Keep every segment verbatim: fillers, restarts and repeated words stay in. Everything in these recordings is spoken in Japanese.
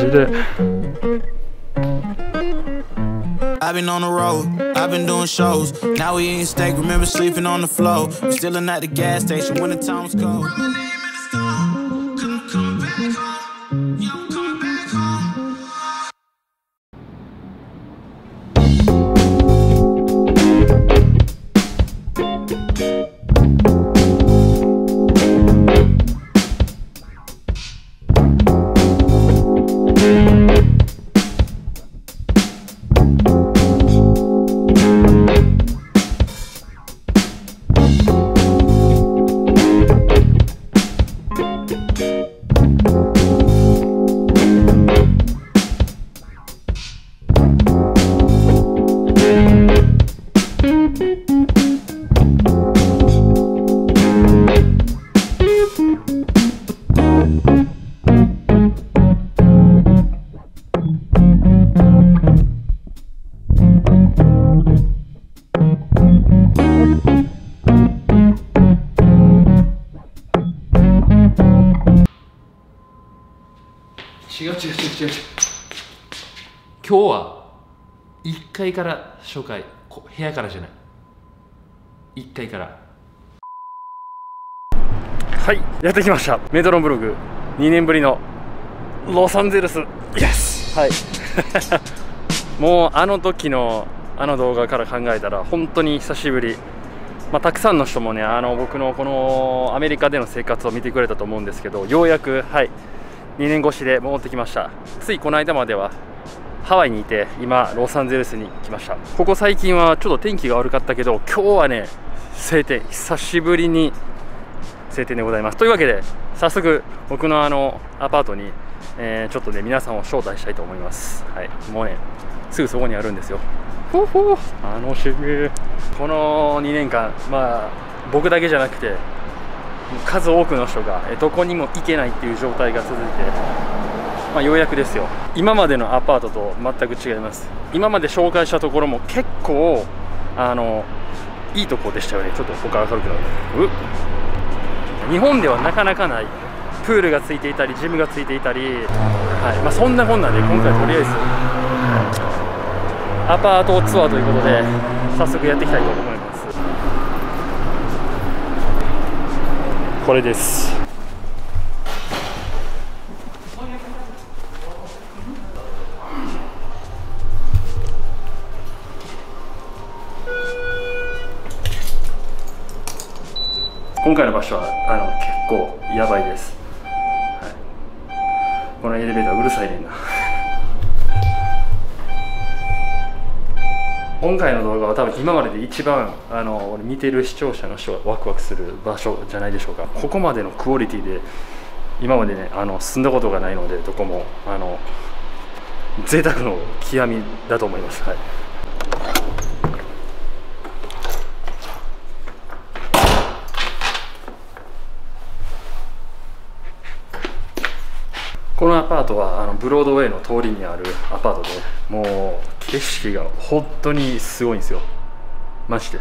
じで。 I've been on the road, I've been doing shows. Now we eating steak, remember sleeping on the floor. We stillin' at the gas station when the time was cold. 違う違う違う違う。今日はいっかいから初回、部屋からじゃない、いっかいから。はい、やってきました。メトロンブログにねんぶりのロサンゼルス。イエス。はいもうあの時のあの動画から考えたら本当に久しぶり。まあ、たくさんの人もね、あの僕のこのアメリカでの生活を見てくれたと思うんですけど、ようやくはいにねん越しで戻ってきました。ついこの間まではハワイにいて、今ロサンゼルスに来ました。ここ最近はちょっと天気が悪かったけど、今日はね晴天、久しぶりに晴天でございます。というわけで早速僕のあのアパートに、えー、ちょっとね皆さんを招待したいと思います。はい、もうねすぐそこにあるんですよ。ほほ楽しみ。このにねんかん、まあ僕だけじゃなくて数多くの人がどこにも行けないっていう状態が続いて、まあ、ようやくですよ。今までのアパートと全く違います。今まで紹介したところも結構あのいいとこでしたよね。ちょっと他明るくなる。日本ではなかなかないプールがついていたりジムがついていたり、はい、まあ、そんなこんなで今回とりあえずアパートツアーということで早速やっていきたいと思います。これです。今回の場所はあの結構やばいです、はい、このエレベーターうるさいねんな今回の動画は多分今までで一番あの見てる視聴者の人がワクワクする場所じゃないでしょうか。ここまでのクオリティで今までねあの進んだことがないので、どこもあの贅沢の極みだと思います。はい、このアパートはあのブロードウェイの通りにあるアパートで、もう景色が本当にすごいんですよ、マジで。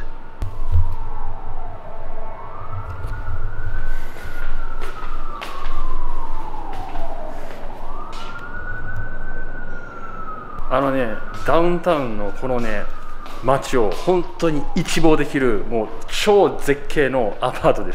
あのねダウンタウンのこのね街を本当に一望できるもう超絶景のアパートです。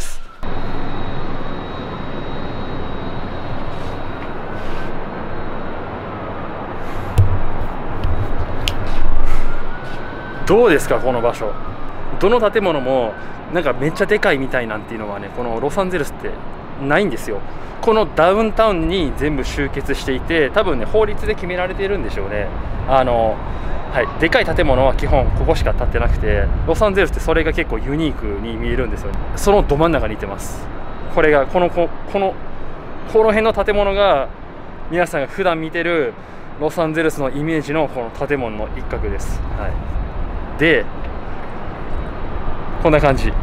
どうですかこの場所。どの建物もなんかめっちゃでかいみたいなんていうのはね、このロサンゼルスってないんですよ。このダウンタウンに全部集結していて、多分ね法律で決められているんでしょうね。あのはい、でかい建物は基本ここしか建ってなくて、ロサンゼルスってそれが結構ユニークに見えるんですよね。そのど真ん中にいてます。これがこのここのこの辺の建物が皆さんが普段見てるロサンゼルスのイメージのこの建物の一角です。はい、でこんな感じ。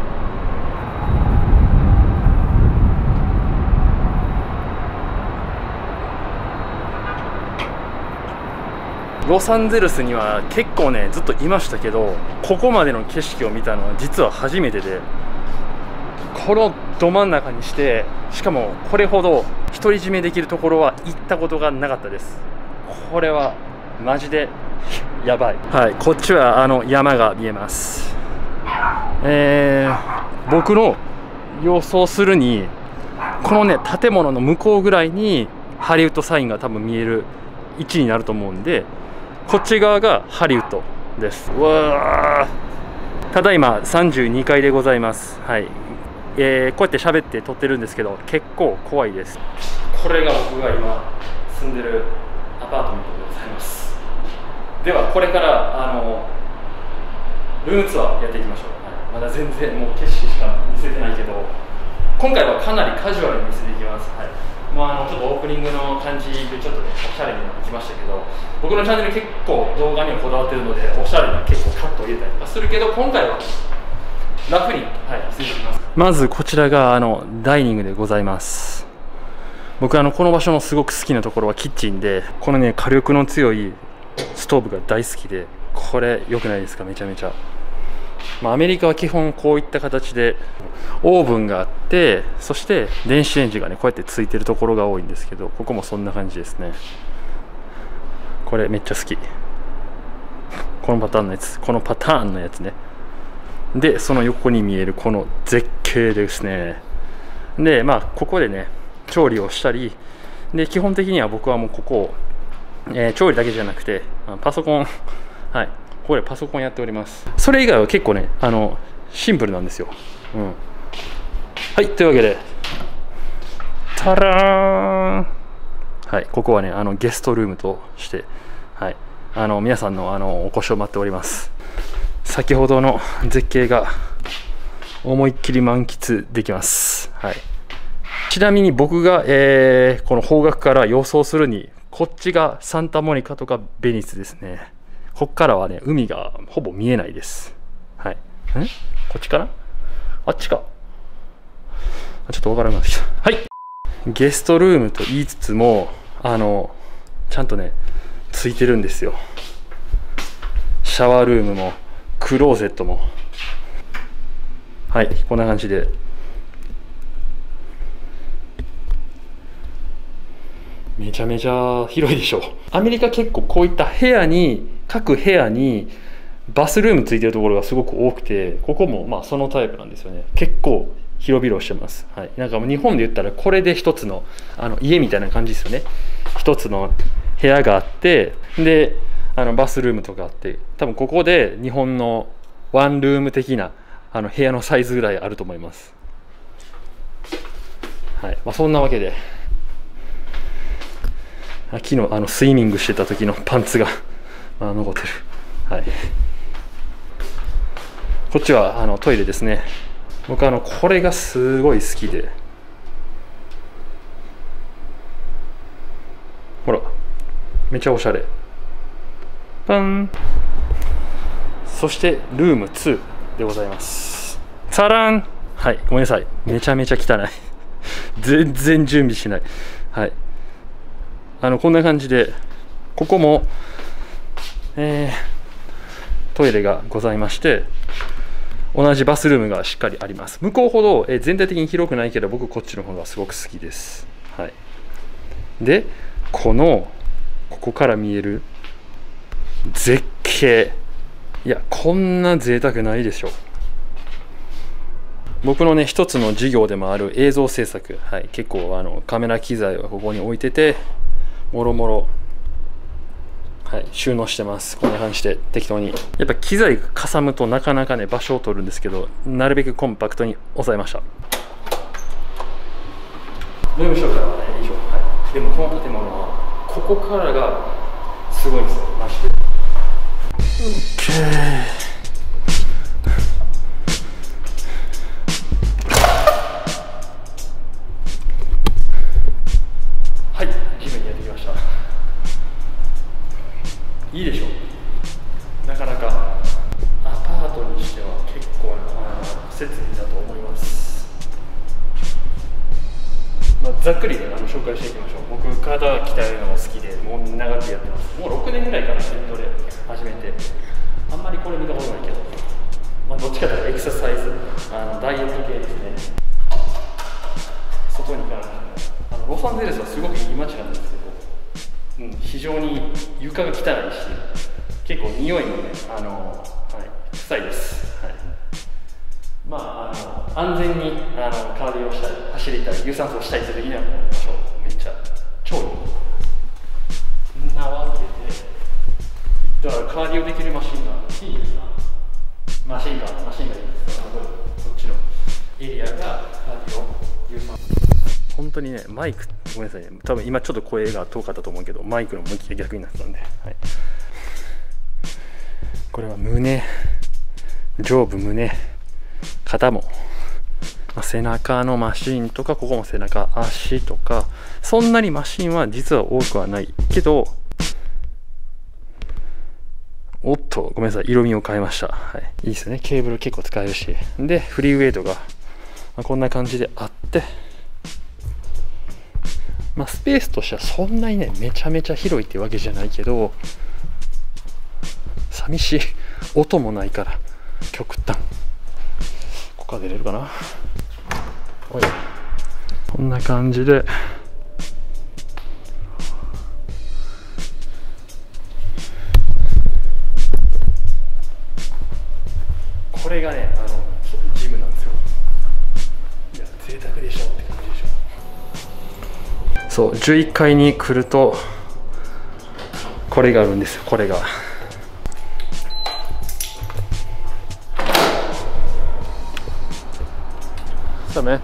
ロサンゼルスには結構ねずっといましたけど、ここまでの景色を見たのは実は初めてで、 このど真ん中にして、しかもこれほど独り占めできるところは行ったことがなかったです。これはマジでやばい。はい、こっちはあの山が見えます。えー、僕の予想するにこのね建物の向こうぐらいにハリウッドサインが多分見える位置になると思うんで、こっち側がハリウッドです。うわー、ただいまさんじゅうにかいでございます。はい、えー、こうやって喋って撮ってるんですけど結構怖いです。これが僕が今住んでるアパートメントでございます。ではこれからあのルームツアーやっていきましょう。はい、まだ全然もう景色しか見せてないけど、今回はかなりカジュアルに見せていきます。はい、もうあのちょっとオープニングの感じでちょっとねおしゃれになってきましたけど、僕のチャンネル結構動画にはこだわってるのでおしゃれな結構カットを入れたりとかするけど、今回は楽に、はい、見せていきます。まずこちらがあのダイニングでございます。僕あのこの場所のすごく好きなところはキッチンで、このね火力の強いストーブが大好きで、これ良くないですか？めちゃめちゃ、まあ、アメリカは基本こういった形でオーブンがあって、そして電子レンジがねこうやってついてるところが多いんですけど、ここもそんな感じですね。これめっちゃ好き、このパターンのやつ、このパターンのやつね。でその横に見えるこの絶景ですね。でまあここでね調理をしたりで、基本的には僕はもうここを、えー、調理だけじゃなくてパソコン、はい、ここでパソコンやっております。それ以外は結構ねあのシンプルなんですよ。うん、はい、というわけでタラーン、はい、ここはねあのゲストルームとして、はい、あの皆さんのあのお越しを待っております。先ほどの絶景が思いっきり満喫できます。はい、ちなみに僕が、えー、この方角から予想するに、こっちがサンタモニカとかベニスですね。こっからはね海がほぼ見えないです。はい、んこっちかな、あっちか、ちょっとわからなくなってきた。はい、ゲストルームと言いつつもあのちゃんとねついてるんですよ。シャワールームもクローゼットも、はい、こんな感じでめちゃめちゃ広いでしょ。アメリカ結構こういった部屋に各部屋にバスルームついてるところがすごく多くて、ここもまあそのタイプなんですよね。結構広々してます。はい、なんかもう日本で言ったらこれで一つのあの家みたいな感じですよね。一つの部屋があって、であのバスルームとかあって、多分ここで日本のワンルーム的なあの部屋のサイズぐらいあると思います。はい、まあ、そんなわけで昨日あのスイミングしてた時のパンツがあ残ってる。はい、こっちはあのトイレですね。僕あのこれがすごい好きで、ほらめっちゃおしゃれ。パン。そしてルームツーでございます。サラン。はい、ごめんなさい、めちゃめちゃ汚い全然準備しない。はい、あのこんな感じで、ここも、えー、トイレがございまして、同じバスルームがしっかりあります。向こうほど、えー、全体的に広くないけど、僕こっちの方がすごく好きです。はい、でこのここから見える絶景、いやこんな贅沢ないでしょ。僕のね一つの授業でもある映像制作、はい、結構あのカメラ機材はここに置いてて、もろもろ、はい、収納してます。こんな感じで適当に。やっぱ機材がかさむとなかなかね場所を取るんですけど、なるべくコンパクトに抑えました。ルーム紹介はね以上。はい、でもこの建物はここからがすごいんですよ、マジで。OK。いいでしょう。なかなかアパートにしては結構な設備だと思います。まあ、ざっくりで、ね、あの紹介していきましょう。僕体鍛えるのも好きで、もう長くやってます。もうろくねんぐらいから筋トレ始めて、あんまりこれ見たことないけど、まあ、どっちかというとエクササイズ、あのダイエット系ですね。 サンゼルスはすごくいい街なんですけど、うん、非常に床が汚いし、結構匂いもね、あの、はい、臭いです。はい、まあ、あの安全にあのカーディをしたり、走りたり、有酸素をしたりする時には、場所めっちゃ超いい。そんなわけで、だからカーディオできるマシンがいいですな。マシンが、マシンがいいですから、こっちのエリアがカーディオ、有酸素。本当にね、マイク、ごめんなさいね、多分今ちょっと声が遠かったと思うけど、マイクの向きが逆になってたんで、はい、これは胸、上部、胸、肩も、まあ、背中のマシンとか、ここも背中、足とか、そんなにマシンは実は多くはないけど、おっと、ごめんなさい、色味を変えました。はい、いいですね、ケーブル結構使えるし、で、フリーウェイトが、まあ、こんな感じであって、まあ、スペースとしてはそんなにね、めちゃめちゃ広いっていうわけじゃないけど、寂しい。音もないから、極端。ここから出れるかな。おい。こんな感じで。これがね、あの、ジムなんですよ。いや、贅沢でしょって感じでしょ。そう、じゅういっかいに来るとこれがあるんですよ。これがダメ。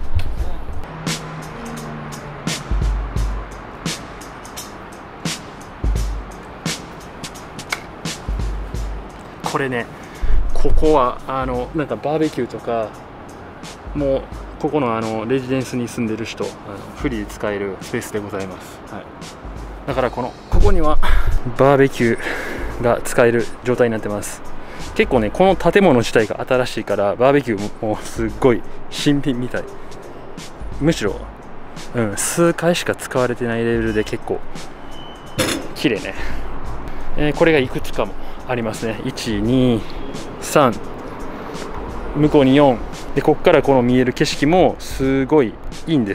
これね、ここはあのなんかバーベキューとかもうここのあのレジデンスに住んでる人、あのフリーで使えるスペースでございます。はい、だからこのここにはバーベキューが使える状態になってます。結構ね、この建物自体が新しいからバーベキューもすっごい新品みたい。むしろ、うん、数回しか使われてないレベルで結構綺麗ね。えー、これがいくつかもありますね。いち、に、さん、向こうによんで、ここからこの見える景色もすごいいいんです。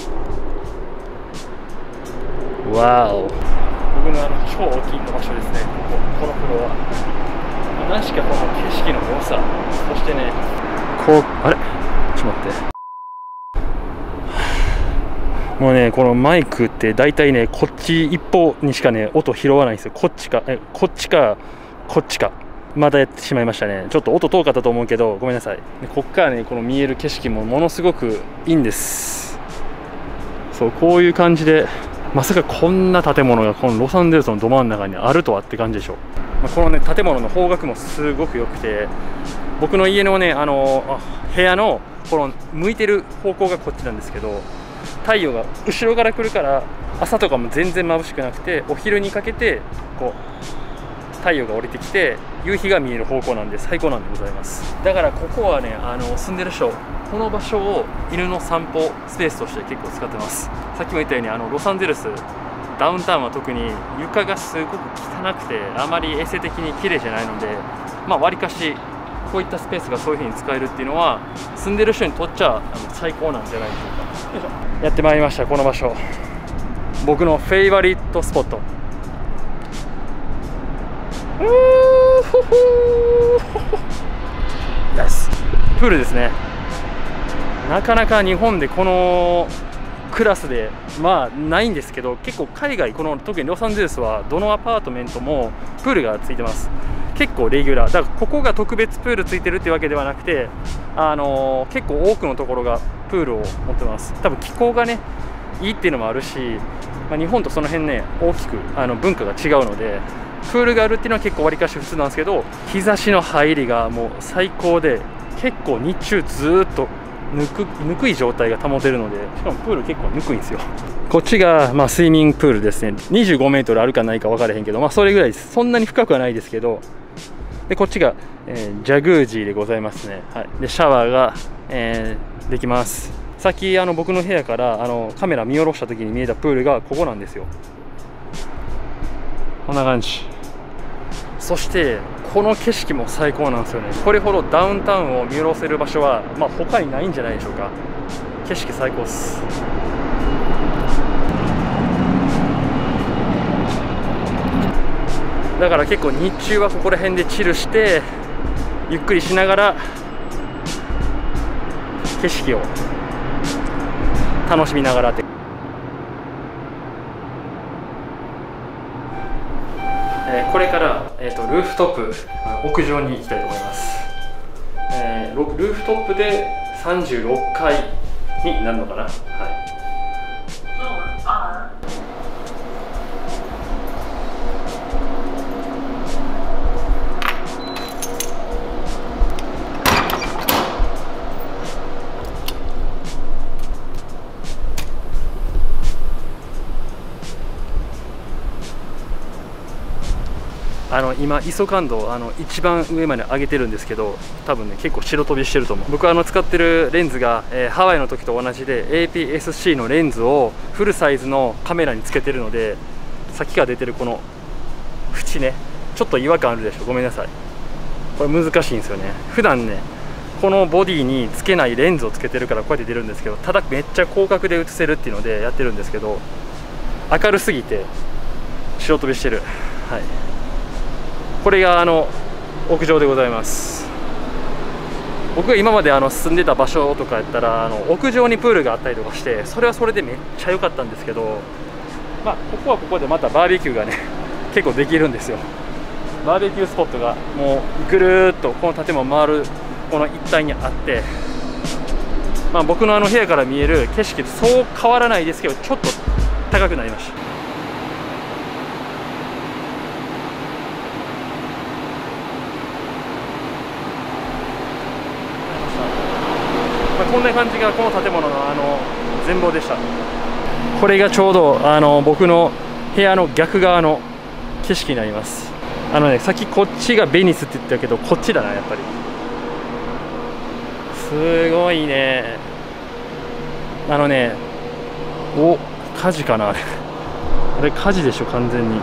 わお、僕のあの超お気に入りの場所ですね。ここ、このフロア、何しかこの景色の良さ、そしてね、こう、あれちょっと待って、もうね、このマイクって大体ね、こっち一方にしかね、音拾わないんですよ。こっちか、え、こっちか、こっちか。またやってしまいましたね。ちょっと音遠かったと思うけど、ごめんなさい。でこっからね、この見える景色もものすごくいいんです。そう、こういう感じで、まさかこんな建物がこのロサンゼルスのど真ん中にあるとはって感じでしょう。まあ、このね、建物の方角もすごく良くて、僕の家のね、あの部屋のこの向いてる方向がこっちなんですけど、太陽が後ろから来るから朝とかも全然眩しくなくて、お昼にかけてこう太陽が降りてきて夕日が見える方向なんで最高なんでございます。だからここはね、あの住んでる人、この場所を犬の散歩スペースとして結構使ってます。さっきも言ったように、あのロサンゼルスダウンタウンは特に床がすごく汚くてあまり衛生的に綺麗じゃないので、まあわりかしこういったスペースがそういう風に使えるっていうのは住んでる人にとっちゃあの最高なんじゃないでしょうか。よいしょ。やってまいりました。この場所、僕のフェイバリットスポット。よし、プールですね。なかなか日本でこのクラスでまあないんですけど、結構海外、この特にロサンゼルスはどのアパートメントもプールがついてます。結構レギュラーだから、ここが特別プールついてるっていうわけではなくて、あのー、結構多くのところがプールを持ってます。多分気候がねいいっていうのもあるし、まあ、日本とその辺ね大きくあの文化が違うので、プールがあるっていうのは結構わりかし普通なんですけど、日差しの入りがもう最高で、結構日中ずーっとぬくぬくい状態が保てるので、しかもプール結構ぬくいんですよ。こっちがまあスイミングプールですね。にじゅうごメートルあるかないか分からへんけど、まあそれぐらいです。そんなに深くはないですけど、でこっちが、えー、ジャグージーでございますね。はい、でシャワーが、えー、できます。さっきあの僕の部屋からあのカメラ見下ろした時に見えたプールがここなんですよ。こんな感じ。そしてこの景色も最高なんですよね。これほどダウンタウンを見下ろせる場所は、まあ、他にないんじゃないでしょうか。景色最高です。 だから結構日中はここら辺でチルしてゆっくりしながら景色を楽しみながらって、えー、これから、えー、とルーフトップ屋上に行きたいと思います。えー、ルーフトップでさんじゅうろっかいになるのかな。はい。あの今 アイエスオ 感度あの一番上まで上げてるんですけど、多分ね結構白飛びしてると思う。僕はあの使ってるレンズが、えー、ハワイの時と同じで エーピーエスシー のレンズをフルサイズのカメラにつけてるので、さっきから出てるこの縁ねちょっと違和感あるでしょ、ごめんなさい。これ難しいんですよね。普段ねこのボディにつけないレンズをつけてるからこうやって出るんですけど、ただめっちゃ広角で映せるっていうのでやってるんですけど、明るすぎて白飛びしてる。はい、これがあの屋上でございます。僕が今まであの住んでた場所とかやったらあの屋上にプールがあったりとかして、それはそれでめっちゃ良かったんですけど、まあここはここでまたバーベキューがね結構できるんですよ。バーベキュースポットがもうぐるーっとこの建物回るこの一帯にあって、まあ、僕のあの部屋から見える景色そう変わらないですけど、ちょっと高くなりました。こんな感じがこの建物のあの全貌でした。これがちょうどあの僕の部屋の逆側の景色になります。あのね、さっきこっちがベニスって言ったけど、こっちだなやっぱり。すごいね。あのね、お、火事かなあれ。あれ火事でしょ完全に。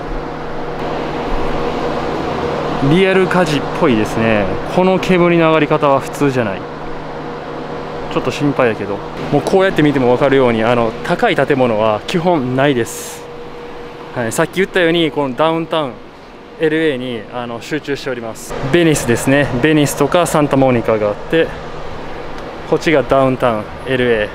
リアル火事っぽいですね。この煙の上がり方は普通じゃない。ちょっと心配やけど、もうこうやって見ても分かるようにあの高い建物は基本ないです。はい、さっき言ったようにこのダウンタウン エルエー にあの集中しております。ベニスですね。ベニスとかサンタモニカがあって、こっちがダウンタウン エルエー。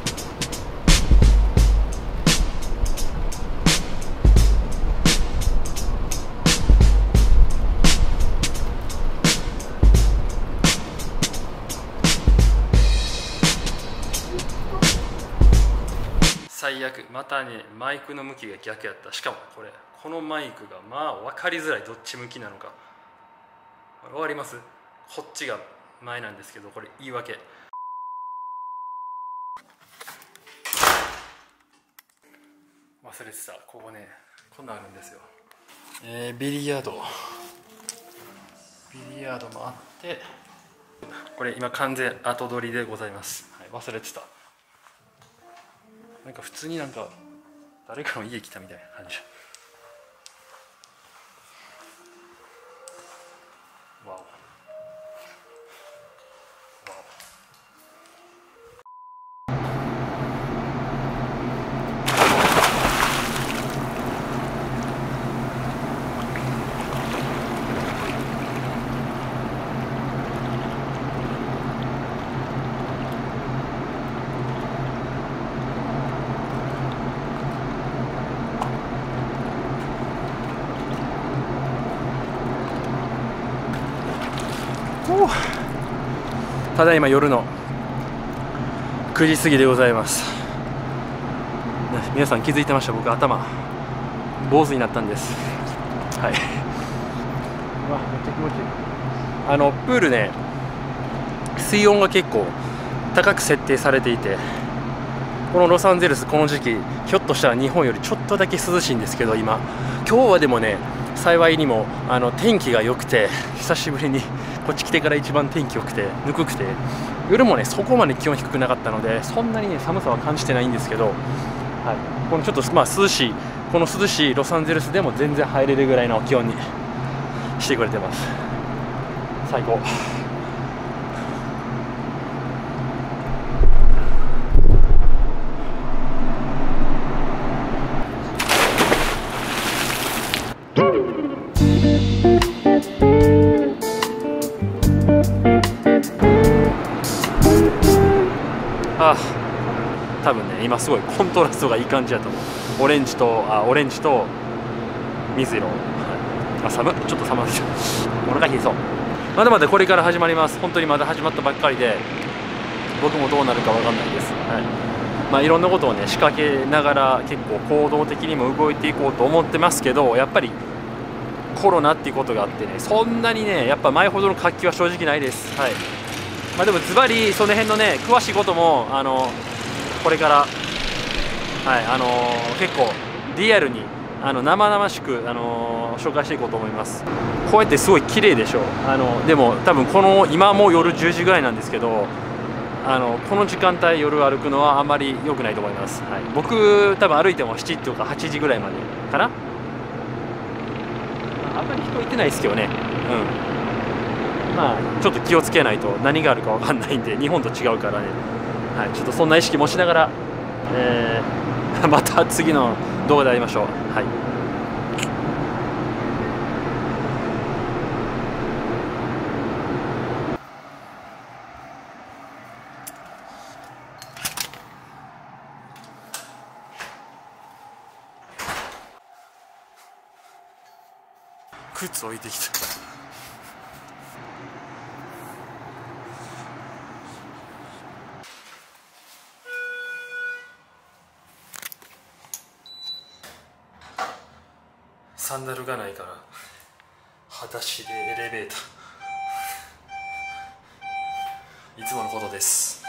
最悪、またねマイクの向きが逆やった。しかもこれこのマイクがまあ分かりづらい、どっち向きなのか分かります？こっちが前なんですけど、これ言い訳。忘れてた。ここねこんなんあるんですよ。えー、ビリヤードビリヤードもあって、これ今完全後取りでございます。はい、忘れてた。なんか普通になんか誰かの家来たみたいな感じ。わおわただいま夜のくじ過ぎでございます。皆さん気づいてました？僕頭坊主になったんです。はい。うわ、めっちゃ気持ちいい。あのプールね、水温が結構高く設定されていて、このロサンゼルスこの時期ひょっとしたら日本よりちょっとだけ涼しいんですけど、今今日はでもね幸いにもあの天気が良くて、久しぶりにこっち来てから一番天気良くてぬくくて、夜もねそこまで気温低くなかったのでそんなにね寒さは感じてないんですけど、はい、このちょっとまあ涼しいこの涼しいロサンゼルスでも全然入れるぐらいの気温にしてくれてます。最高。 Thank you. あ多分ね今すごいコントラストがいい感じだと思う。オレンジとあオレンジと水色、はい、あ寒ちょっと寒いお腹冷えそう。まだまだこれから始まります。本当にまだ始まったばっかりで僕もどうなるかわかんないです。はいまあ、いろんなことをね仕掛けながら結構行動的にも動いていこうと思ってますけど、やっぱりコロナっていうことがあってね、そんなにねやっぱ前ほどの活気は正直ないです。はいまあ、でもズバリその辺のね詳しいこともあのこれから、はいあのー、結構リアルにあの生々しく、あのー、紹介していこうと思います。こうやってすごい綺麗でしょ。あのでも多分この今もう夜じゅうじぐらいなんですけど、あのこの時間帯夜歩くのはあんまり良くないと思います。はい、僕多分歩いてもしちじとかはちじぐらいまでかな。あんまり人いてないですけどね。うんまあちょっと気をつけないと何があるか分かんないんで、日本と違うからね、はい、ちょっとそんな意識もしながら、えー、また次の動画で会いましょう。はい靴置いてきた。サンダルがないから裸足でエレベーターいつものことです。